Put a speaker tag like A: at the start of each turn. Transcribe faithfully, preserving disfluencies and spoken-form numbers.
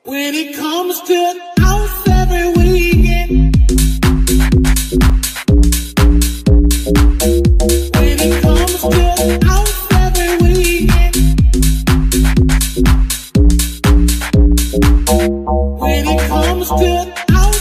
A: When it comes to the house every weekend, when it comes to the house every weekend, when it comes to the house.